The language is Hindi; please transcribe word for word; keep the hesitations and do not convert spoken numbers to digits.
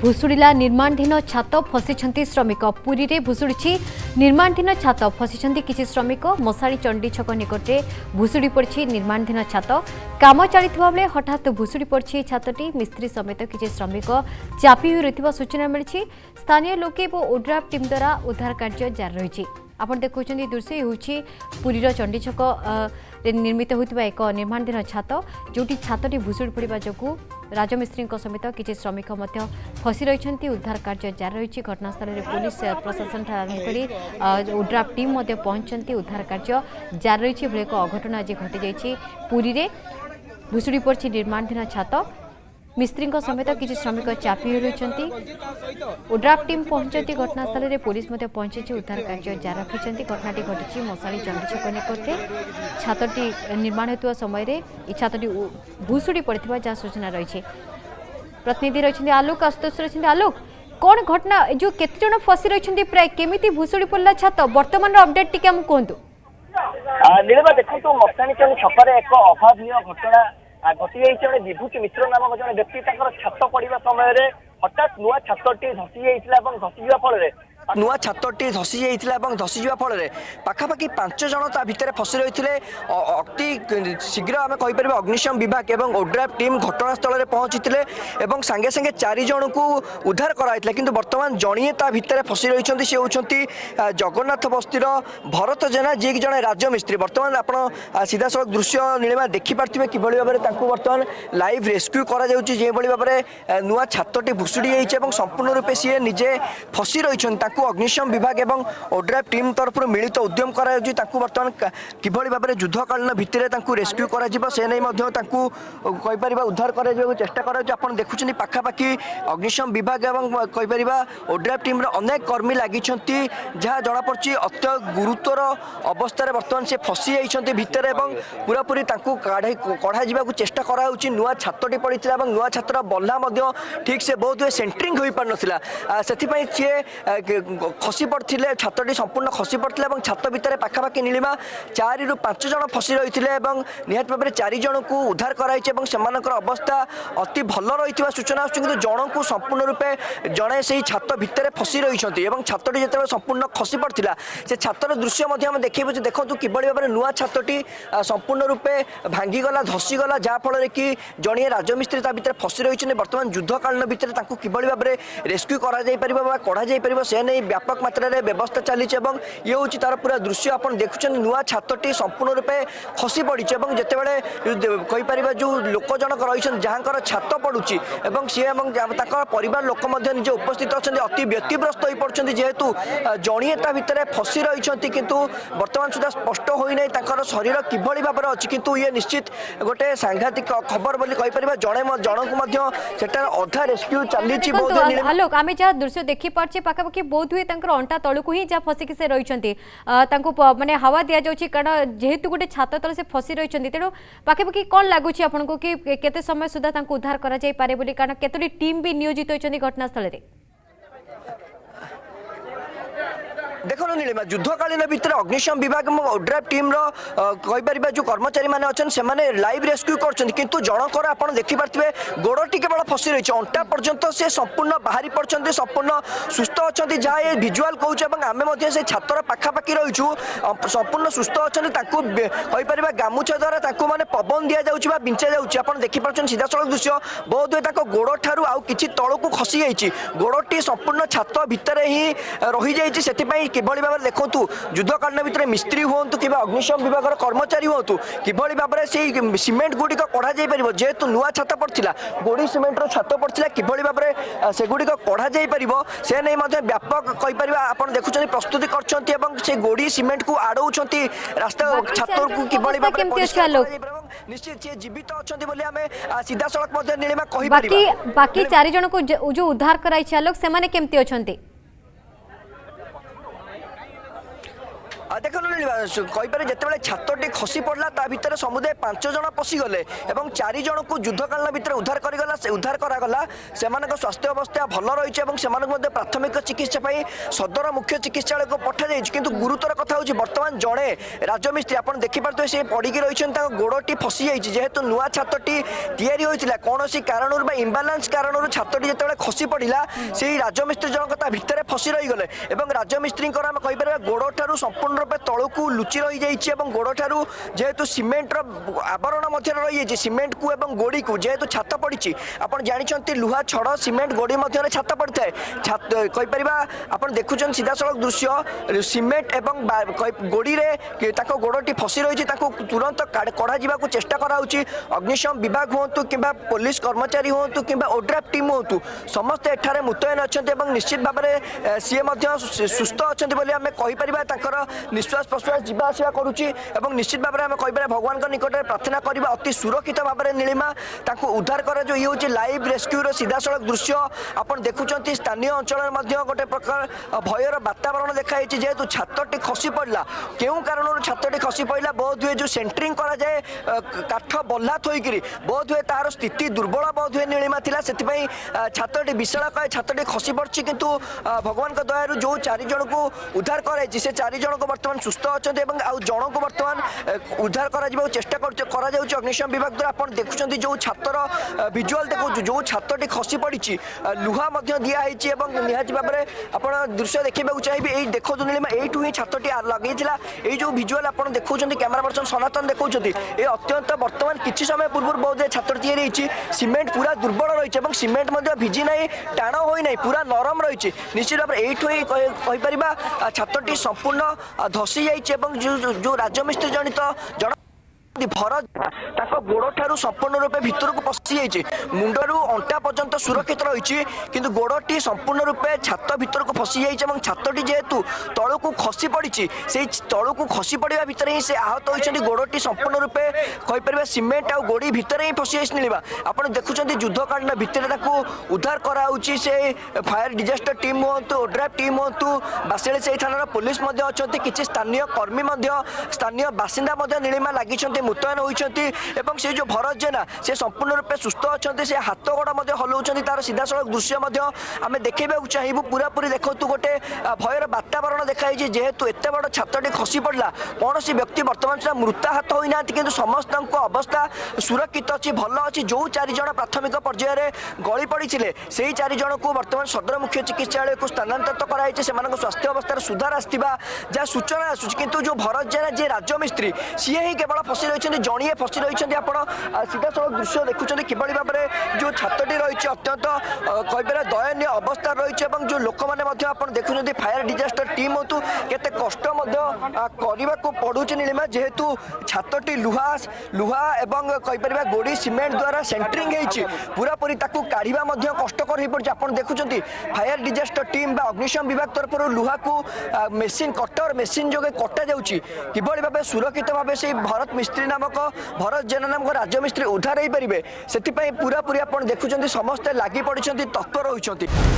भुशुड़ा निर्माणाधीन छात फसी श्रमिक पुरी में भुशुड़ी निर्माणाधीन छात फसी किसी श्रमिक मशाणी चंडी छक निकट में भुशुड़ी पड़ी निर्माणाधीन छात काम चलता बेले हठात भुशुड़ी पड़ी छातटी मिस्त्री समेत किसी श्रमिक चापी हुई रही सूचना मिली। स्थानीय लोके ओड्राफ टीम द्वारा उद्धार कार्य जारी रही। आपड़ देखुं दृश्य हूँ पुरीर चंडी छक निर्मित होता एक निर्माणाधीन छात जो छातटी भुशुड़ी पड़ा जो राजमिस्त्री समेत किसी श्रमिक फसी रही। उद्धार कार्य जारी रही। घटनास्थल में पुलिस प्रशासन आरंभ कर ओड्राफ टीम पहुंचती उद्धार कार्य जारी रही। एक अघटन आज घटी जाइए पुरी में भुशुड़ी पड़ी निर्माणाधीन छात मिस्त्री समेत किसी श्रमिक चापी रही। ओड्राफ टीम पहुंचती घटनास्थल में पुलिस पहुंची उद्धार कार्य जारी रखी। घटनाटी घटी मशाणी चंडी छक निकट छातटी निर्माण होता समय छातटी भुशुड़ी पड़ता जहाँ सूचना रही। प्रतिनिधि रही आलोक आशुतोष रही। आलोक कौन घटना जो केते जन फसी रही प्राय केमिति भुशुड़ी पड़ला छात वर्तमान अपडेट टी कहतु नीलिमा देखो मशाणी चंडी छक एक अभावन घटना घटी जाइए। विभूति मिश्र नामक जन व्यक्ति छात पड़ा समय हठात नुआ छातटी धसी जाता धसी जा फल नुआ छातटी धसी जाता धसी जा फल पाखापाखि पांच जन ता भितर फसी रही थे। अति शीघ्र आम कहीपर अग्निशम विभाग और ओड्राफ टीम घटनास्थल में पहुंची सांगे सांगे चार जन को उद्धार कराइला किंतु वर्तमान जड़िए ता भितर फसी रही सी होती जगन्नाथ बस्तीर भरत जेना जी जड़े राजमिस्त्री। वर्तमान आप सीधा सड़क दृश्य नीलिमा देखिपारे कि भाव में बर्तमान लाइव रेस्क्यू करा भाव में नुआ छातटी भुशुड़ी जाइए संपूर्ण रूपे सी निजे फसी रही। अग्निशम विभाग और ओड्राफ टीम तरफ मिलित उद्यम करा बर्तमान किभली भाव में युद्धकालीन भित्तिरे रेस्क्यू करा से नहीं कहीपर उद्धार कर चेष्टा कर देखुं पाखापाखि अग्निशम विभाग और कहीपर ओड्राफ टीम अनेक कर्मी लगी जहाँ जमापड़ी अत्य गुरुतर अवस्था बर्तमान से फसी जाइए भितर पूरापूरी कढ़ा जावाक चेष्टा करा नुआ छातटी पड़ा नुआ छातर बल्ला ठीक से बहुत हुए सेंटरिंग हो पार नाला से सी खसी पड़ते छातटी संपूर्ण खसी पड़ता छात भितर पाखापाखि नीलिमा चार रु पांच जन फसी रही निहत भाव में चार जन को उद्धार कराई अवस्था अति भल रही सूचना आस जन को संपूर्ण रूपे जड़े से छात भितर फसी रही छातटी जो संपूर्ण खसी पड़ता से छातर दृश्य देखो देखो किभली भाव में नुआ छातटी संपूर्ण रूपे भांगीगला धसीगला जहाँफल कि जड़िए राजमिस्त्री भितर फसी रही। बर्तमान युद्धकालीन भितर किभली भाव में रेस्क्यू करा से नहीं व्यापक मात्रा रे व्यवस्था चली ये हूँ तार पूरा दृश्य आप देखुं नुआ छातटी संपूर्ण रूपे खसी पड़ी जितेबाला कहीपर जो लोक जनक रही जहाँ छात पड़ुची सी परिवार लोक निजे उपस्थित अच्छा अति व्यतिग्रस्त हो पड़ते जेहेतु जड़िए ता भितर फसी रही किंतु वर्तमान सुधा स्पष्ट होना शरीर किभली भाव में अच्छी किंतु ये निश्चित गोटे सांघातिक खबर बोली कहीपर जड़े जन को अधा रेस्क्यू चली आलोक आम जहाँ दृश्य देखिपारे पाखापाखि बहुत हुए अंटा तलू ही जहाँ फसिक से रही माने हवा दि जाऊँगी कारण जेहेतु गोटे छात तले से फसी रही तेणु पाखापाखि कौन लगुच आपको कि केते समय सुधा उद्धार करा जाई पारे बोली कारण केतोटी टीम भी नियोजित होती घटनास्थल में देखो नीलिमा युद्धकालीन भितर अग्निशम विभाग और ओड्राफ टीम रहीपर जो कर्मचारी मैंने अच्छे से लाइव रेस्क्यू कर जनकर आप देखिपे गोड़टी केवल फसी रही अंटा पर्यंत से संपूर्ण बाहरी पड़ते संपूर्ण सुस्थ अच्छा जहाँ ये भिजुआल कहूँ आम से छातर पाखापाखि रहीचु संपूर्ण सुस्थ अच्छा कहीपर गामुछा द्वारा मैंने पवन दि जाऊँगी बिंचा जाऊँगी देखिपार सीधा सड़क दृश्य बहुत हुए गोड़ ठारू आउ कि तलू खसी जाइए गोड़टी संपूर्ण छात भितर ही रही जाइए किभली भाव में देखु युद्धकालीन भितर मिस्त्री हूँ कि अग्निशम विभाग कर्मचारी हूँ किभली भाव में से सीमेंट गुड़िक कढ़ा जापर जेहेतु नुआ छात पड़ा गोड़ी सीमेंट छात पड़ा किभली भाव में सेगुड़िक कढ़ा जापर से नहीं व्यापक कहीपर आप देखुं प्रस्तुति कर गोड़ी सीमेंट को आड़ौंट रास्ता छात को किभली भाव में निश्चित जीवित अच्छा सीधा सड़क नीलिमा बाकी चार जन को जो उद्धार कराई आलोक से केमती अच्छा देखो कहीपर जिते छातटी खसी पड़ा ता भितर समुदाय पांच जन पशिगले और चार जन को युद्धकालीन भितर उद्धार करगला उद्धार करागला से स्वास्थ्य अवस्था भल रही है प्राथमिक चिकित्सा सदर मुख्य चिकित्सालय को पठा जाइए किंतु गुरुतर कथा हूँ बर्तमान जड़े राजमिस्त्री आप देखिपे से पड़ी रही गोड़टी फसी जाइए जेहेतु नुआ छातटी तैयारी होता कौन कारण इम्बालांस कारण छातटी जो खसी पड़ा से राजमिस्त्री जनक भितर फसी रहीगले और राजमिस्त्री कहीपर गोड़ ठारू संपूर्ण रूपे तलू लुचि रही जाइए गोड़ ठारू जेहेतु सीमेंटर आवरण मध्य रही सीमेंट को एवं गोड़ी को जेहेतु छात पड़ी आप जानते लुहा छड़ सीमेंट गोड़ी मध्य छात पड़ता है कहीपर आप देखुं सीधा सड़क दृश्य सीमेंट एवं गोड़ी रे गोड़टी फसी रही तुरंत कढ़ा जावाक चेष्टा कराऊँगी अग्निशम विभाग हूँ कि पुलिस कर्मचारी हूँ कि ओड्राफ टीम हूँ समस्ते एठारे मुतयन अच्छा निश्चित भाव में सी सुस्थ अच्छा आम कहीपर निश्वास प्रश्वास जीवा आसवा करुच्ची निश्चित भाव में कहीपर भगवान निकट में प्रार्थना करवा अति सुरक्षित भाव में नीलिमा उद्धार कर जो ये हूँ लाइव रेस्क्यूर सीधा सड़क दृश्य आप देखुं स्थानीय अंचल गोटे प्रकार भयर वातावरण देखाई जेहेतु छातटी खसी पड़ा क्यों कारण छातटी खसी पड़ा बोध हुए जो सेंटरिंग करा जाए काठ बल्ला थोकरी बोध हुए तार स्थिति दुर्बल बोध हुए नीलिमा थिला सेतिपई छातटी विशालकाय छातटी खसी पड़ी किंतु भगवान दयारू जो चार जन को उद्धार कराई से चार जन को बर्तमान सुस्थ अच्छा जन को बर्तमान उद्धार करा चेष्टा करा अग्निशम विभाग द्वारा आप देखुं जो छातर विजुआल देखो जो छातटी खसी पड़ी लुहा दिखाई निहाती भाव में आप दृश्य देखा चाहिए यही देखो नीलिमा यू ही छातटी लगे ये जो विजुआल आप देखो कैमेरा पर्सन सनातन देखो ये अत्यंत बर्तमान किसी समय पूर्व बहुत छातर तैयारी सीमेंट पूरा दुर्बल रही सीमेंट भिजी ना टाण होना पूरा नरम रही निश्चित भाव में यू ही कहीपर छातटी संपूर्ण धसी जाइए जो जो राजमिस्त्री जनित जन भरत गोड़ ठारू संपूर्ण रूपे भितर को पशि जाइए मुंडरू अंटा पर्यंत सुरक्षित रही किंतु गोड़टी संपूर्ण रूपे छात भितर को फसी जाइए छातटी जेहेतु तलू को खसी पड़ी से तलू को खसी पड़ा भितर ही से आहत होती गोड़टी संपूर्ण रूपे कहीपर सीमेंट आ गोड़ी भितर ही फसी जाइए नीलिमा आप देखुं युद्धकालीन भितर उद्धार कराऊँगी से फायर डिजास्टर टीम हूँ ओड्राफ टीम हूँ बासेली से थाना पुलिस अच्छा किसी स्थानीय कर्मी स्थानीय बासिंदा नीलिमा लगी मुतयन होती से जो भरत जेना से संपूर्ण रूपे सुस्थ अच्छा से हाथ गोड़ हलाउं तार सीधा सड़क दृश्य आम देखा चाहिए पूरा पूरी देखो गोटे भयर वातावरण देखाई जेहेतु एत बड़ छातटी खसी पड़ा कौन सी व्यक्ति बर्तमान सुधा मृताहत होना कि समस्त अवस्था सुरक्षित अच्छी भल अच्छी जो चार जन प्राथमिक पर्यायर गली पड़ी से चार जन को बर्तमान सदर मुख्य चिकित्सालय को स्थानांतरित कराई स्वास्थ्य अवस्था सुधार आसवा जहाँ सूचना आसूँ किंतु जो भरत जेना जी राजमिस्त्री सी ही केवल फसी रही जड़िए फसी रही आप सीधा सड़क दृश्य देखुं कि भाव में जो छातटी रही अत्यंत कहीपर दयनीय अवस्था रही जो लोक मैंने देखुं फायर डिजास्टर टीम हूँ केते कष्ट करने को पड़ू नीलिमा जेहेतु छातटी लुहा लुहा एवं कहीपर गोड़ी सीमेंट द्वारा सेंटरिंग होती पूरा पूरी काढ़ा कष्टकर हो पड़ी आप देखुं फायर डिजास्टर टीम अग्निशम विभाग तरफ लुहा को मेसीन कटर मेसीन जोगे कटा जाऊँगी किभली भाव सुरक्षित भाव से भरत मिस्त्री नामक भरत जेना नामक राजमिस्त्री उद्धार हो पारे से पूरा पूरी आप देखुं समस्ते लगी पड़ी तत्पर होती।